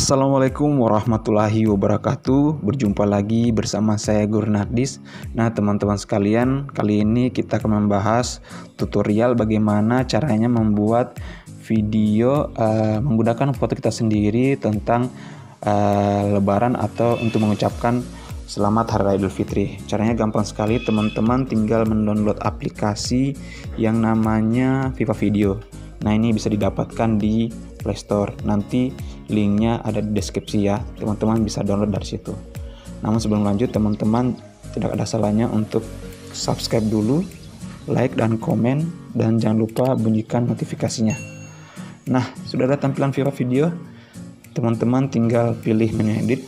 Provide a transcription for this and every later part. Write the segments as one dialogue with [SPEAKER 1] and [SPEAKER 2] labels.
[SPEAKER 1] Assalamualaikum warahmatullahi wabarakatuh. Berjumpa lagi bersama saya Guru Nardis. Nah teman-teman sekalian, kali ini kita akan membahas tutorial bagaimana caranya membuat video menggunakan foto kita sendiri tentang Lebaran atau untuk mengucapkan Selamat Hari Raya Idul Fitri. Caranya gampang sekali, teman-teman tinggal mendownload aplikasi yang namanya Viva Video. Nah ini bisa didapatkan di Play Store. Nanti linknya ada di deskripsi ya, teman-teman bisa download dari situ. Namun sebelum lanjut, teman-teman tidak ada salahnya untuk subscribe dulu, like dan komen, dan jangan lupa bunyikan notifikasinya. Nah sudah ada tampilan Viva Video, teman-teman tinggal pilih menu edit.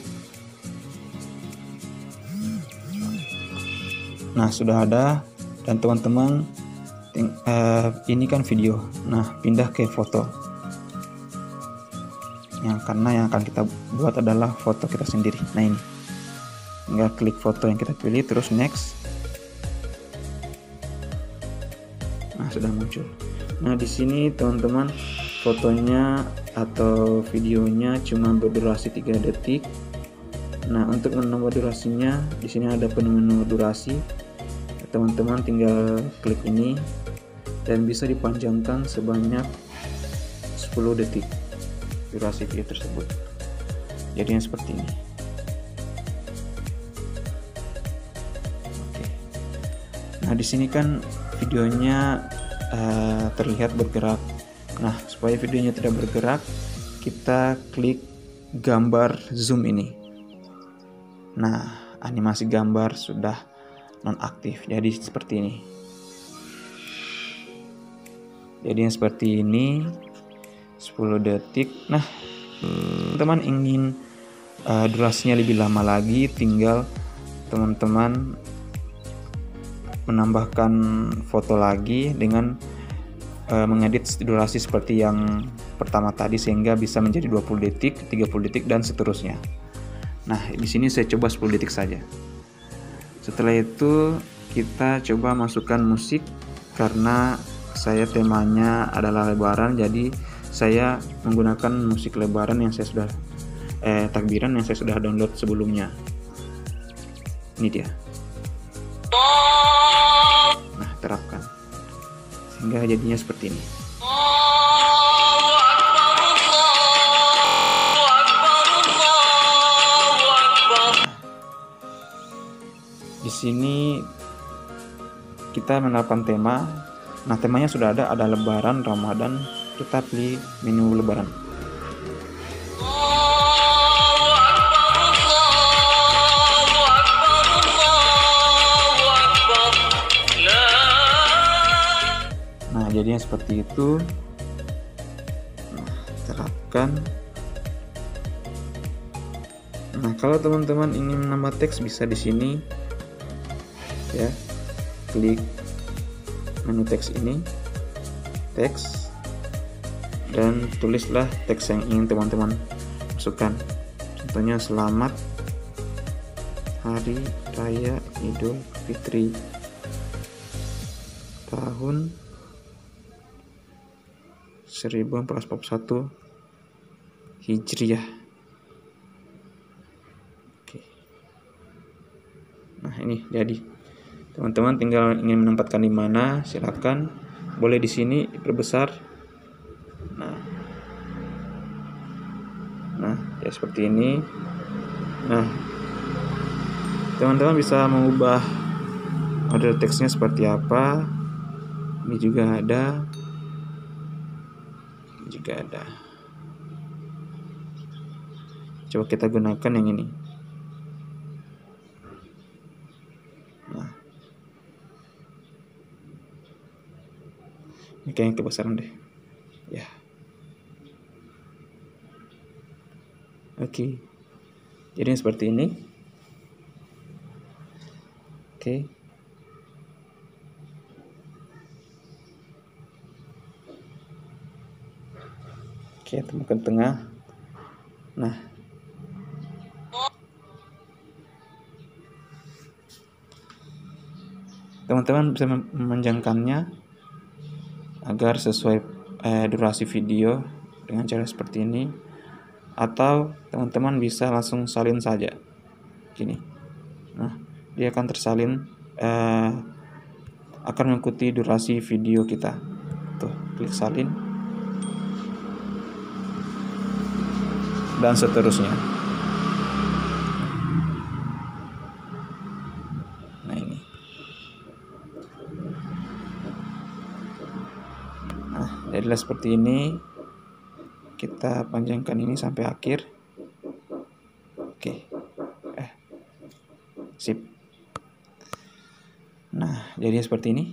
[SPEAKER 1] Nah sudah ada, dan teman-teman ini kan video. Nah pindah ke foto. Karena yang akan kita buat adalah foto kita sendiri. Nah ini, tinggal klik foto yang kita pilih, terus next. Nah sudah muncul. Nah di sini teman-teman, fotonya atau videonya cuma berdurasi 3 detik. Nah untuk menambah durasinya, di sini ada menu durasi. Teman-teman tinggal klik ini dan bisa dipanjangkan sebanyak 10 detik durasi video tersebut. Jadinya seperti ini. Oke. Nah di sini kan videonya terlihat bergerak. Nah supaya videonya tidak bergerak, kita klik gambar zoom ini. Nah animasi gambar sudah nonaktif, jadi seperti ini. Jadinya seperti ini, 10 detik. Nah teman-teman ingin durasinya lebih lama lagi, tinggal teman-teman menambahkan foto lagi dengan mengedit durasi seperti yang pertama tadi, sehingga bisa menjadi 20 detik, 30 detik dan seterusnya. Nah di sini saya coba 10 detik saja. Setelah itu kita coba masukkan musik, karena saya temanya adalah Lebaran, jadi saya menggunakan musik Lebaran yang saya sudah takbiran yang saya sudah download sebelumnya. Ini dia. Nah terapkan sehingga jadinya seperti ini. Di sini kita menerapkan tema. Nah temanya sudah ada Lebaran, Ramadan. Kita pilih menu Lebaran. Nah jadinya seperti itu. Nah, terapkan. Nah kalau teman-teman ingin menambah teks, bisa di sini ya, klik menu teks ini, teks, dan tulislah teks yang ingin teman-teman masukkan. Contohnya Selamat Hari Raya Idul Fitri tahun 1441 Hijriah. Oke. Nah ini jadi. Teman-teman tinggal ingin menempatkan di mana, silakan. Boleh di sini diperbesar. Nah ya seperti ini. Nah teman-teman bisa mengubah model teksnya seperti apa. Ini juga ada. Ini juga ada. Coba kita gunakan yang ini. Nah ini kayaknya kebesaran deh ya. Oke, jadi seperti ini. Oke. Oke, temukan tengah. Nah teman-teman bisa memanjangkannya agar sesuai durasi video dengan cara seperti ini. atau teman-teman bisa langsung salin saja gini. Nah, dia akan tersalin, akan mengikuti durasi video kita. Tuh, klik salin dan seterusnya. Nah, ini. Nah, jadilah seperti ini. Kita panjangkan ini sampai akhir. Oke. Sip. Nah, jadi seperti ini.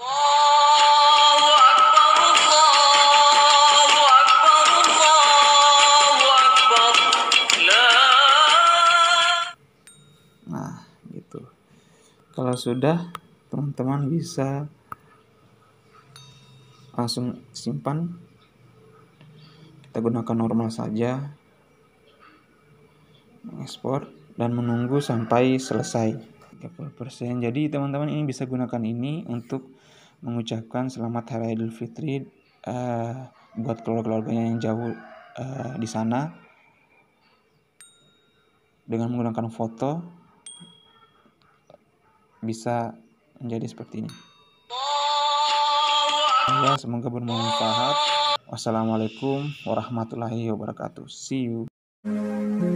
[SPEAKER 1] Nah, gitu. Kalau sudah, teman-teman bisa langsung simpan. Kita gunakan normal saja. Mengekspor dan menunggu sampai selesai 30%. Jadi teman-teman ini bisa gunakan ini untuk mengucapkan selamat Hari Idul Fitri buat keluarga-keluarganya yang jauh di sana dengan menggunakan foto. Bisa menjadi seperti ini. Ya, semoga bermanfaat. Wassalamualaikum warahmatullahi wabarakatuh. See you.